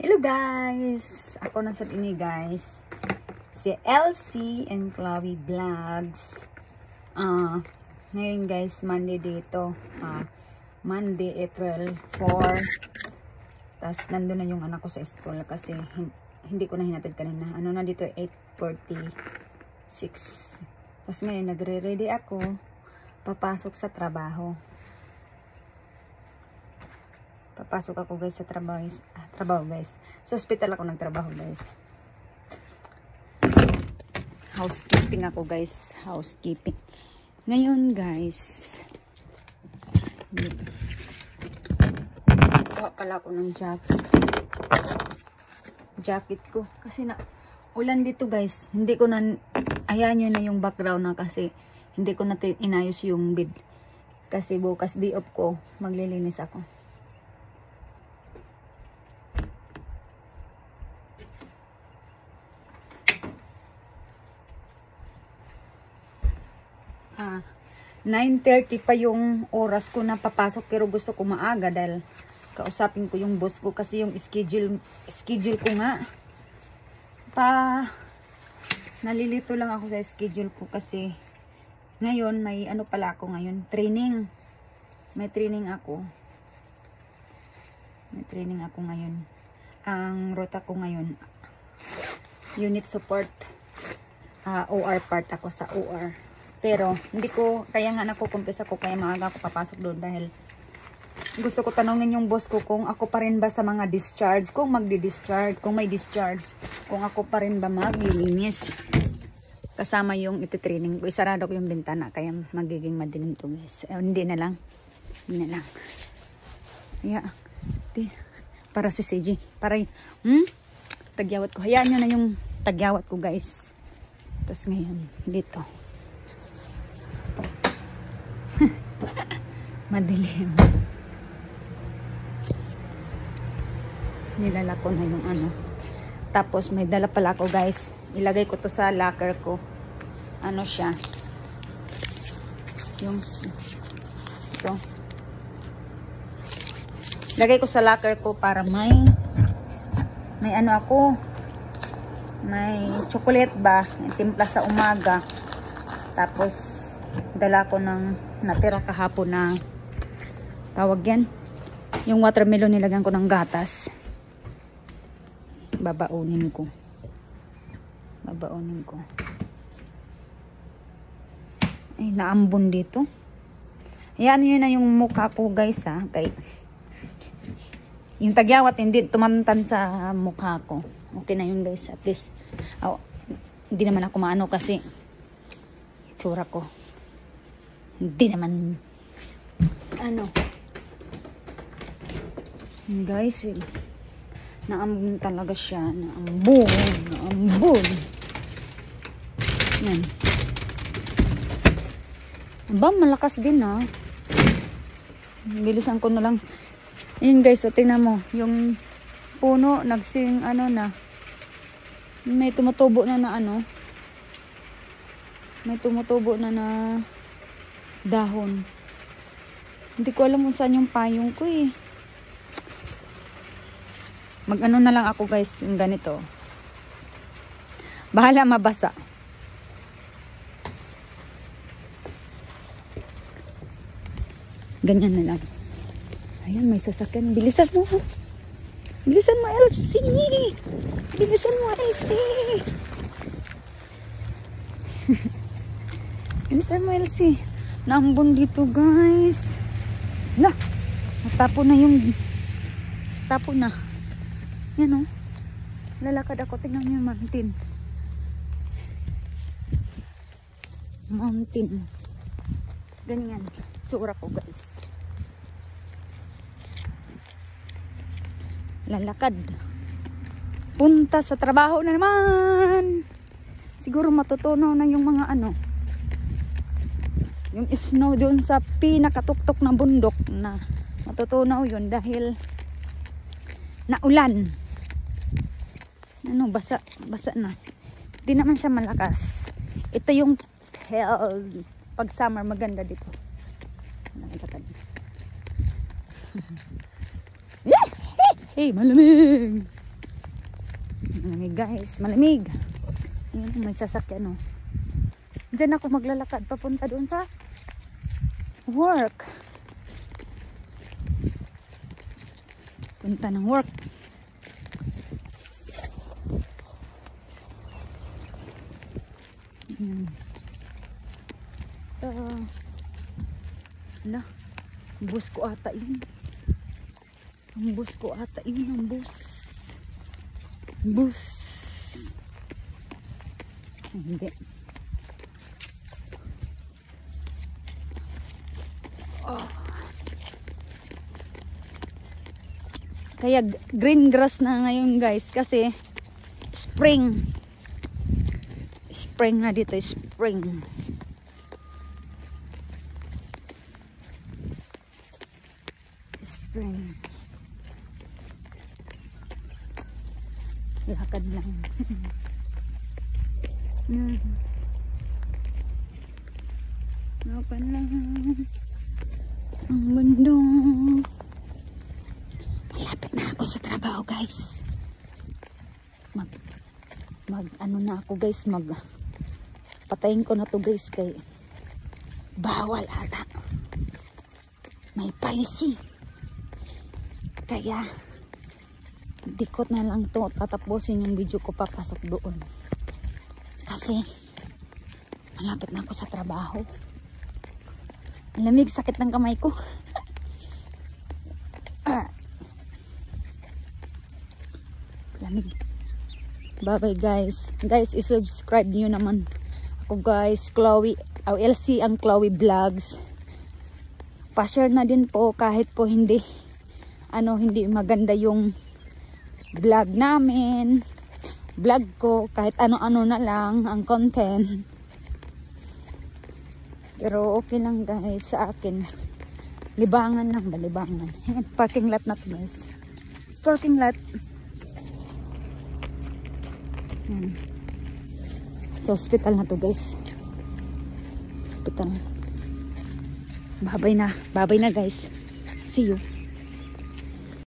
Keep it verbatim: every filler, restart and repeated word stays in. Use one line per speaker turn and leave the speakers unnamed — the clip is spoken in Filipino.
Hello guys! Ako na sa ini guys. Si Elsie and Chloe Vlogs. Uh, ngayon guys, Monday dito. Uh, Monday, April fourth. Tapos nandun na yung anak ko sa school kasi hindi ko na hinatid kanina. Ano na dito, eight forty-six. Tapos ngayon, nagre-ready ako. Papasok sa trabaho. Papasok ako guys sa trabaho, ah, trabaho guys. Sa hospital ako nagtrabaho guys. Housekeeping ako guys. Housekeeping. Ngayon guys. Kuha pala ako ng jacket. Jacket ko. Kasi na ulan dito guys. Hindi ko na, ayan yun na yung background na kasi hindi ko na inayos yung bed. Kasi bukas day off ko, maglilinis ako. Ah, nine thirty pa yung oras ko na papasok pero gusto ko maaga dahil kausapin ko yung boss ko kasi yung schedule schedule ko nga pa nalilito lang ako sa schedule ko kasi ngayon may ano pala ako ngayon, training. May training ako. May training ako ngayon. Ang rota ko ngayon unit support. Uh, O R part ako sa O R. Pero, hindi ko, kaya nga nakukumpis ako, kaya maaga ako papasok doon dahil gusto ko tanongin yung boss ko kung ako pa rin ba sa mga discharge, kung magdi-discharge, kung may discharge, kung ako pa rin ba maglilinis. Kasama yung iti-training ko. Isarado ko yung bintana, kaya magiging madilim to guys. Eh, hindi na lang. Hindi na lang. Yeah. Di, para si C J. Para, hmm? Tagyawat ko. Hayaan nyo na yung tagyawat ko guys. Tapos ngayon, dito. Madilim. Nilala ko na yung ano. Tapos may dala pala ako guys. Ilagay ko to sa locker ko. Ano siya? Yung ito. Lagay ko sa locker ko para may may ano ako. May chocolate ba? Timpla sa umaga. Tapos dala ko ng natira kahapon na tawag yan. Yung watermelon nilagyan ko ng gatas. Babaunin ko. Babaunin ko. Ay, naambon dito. Ayan yun na yung mukha ko guys ha. Kay, yung tagyawat hindi tumantan sa mukha ko. Okay na yun guys. At least, oh, hindi naman ako maano kasi itsura ko. Hindi naman ano guys eh, naambun talaga siya, naambun naambun yan ba, malakas din ha. Bilisan ko na lang yun guys. So tingnan mo yung puno nagsing ano na may tumutubo na na ano may tumutubo na na dahon. Hindi ko alam kung saan yung payong ko eh. Mag ano na lang ako guys, yung ganito. Bahala mabasa. Ganyan na lang. Ayan, may sasakyan. Bilisan mo. Bilisan mo, Elsie. Bilisan mo, Elsie. Bilisan mo, Elsie. Naambon dito guys. Lah, natapo na yung tapo na. Yan o. Lalakad ako. Tingnan nyo yung mountain. Mountain. Ganyan. Tsura ko guys. Lalakad. Punta sa trabaho na naman. Siguro matutunaw na yung mga ano. Yung snow doon sa pinakatuktok na bundok na matutunaw yun dahil naulan. Ano, basa, basa na. Di naman siya malakas. Ito yung hell. Pag summer maganda dito. Hey, malamig. Malamig guys, malamig. Ayun, may sasakyan, oh. Diyan ako maglalakad papunta doon sa work. Punta ng work. Hmm. Uh, na, bus ko ata yun. Ang bus ko ata yun, ang bus. Bus. Hindi. Oh. Kaya green grass na ngayon guys kasi spring. Spring na dito, spring. Spring. Lakad lang. Hmm. Lakad lang. Ang bundong. Malapit na ako sa trabaho guys. Mag, mag ano na ako guys, mag patayin ko na to guys kay bawal ata. May policy. Kaya dikot na lang to, tatapusin yung video ko papasok doon. Kasi malapit na ako sa trabaho. Lamig, sakit ng kamay ko. Lamig. Bye bye guys. Guys, i-subscribe niyo naman ako guys. Chloe, O L C ang Chloe Vlogs. Pa-share na din po kahit po hindi ano, hindi maganda yung vlog namin. Vlog ko kahit ano-ano na lang ang content. Pero okay lang guys sa akin. Libangan lang ba? Libangan. Parking lot na to guys. Parking lot. Hmm. Sa hospital na to guys. Hospital. Babay na. Babay na guys. See you.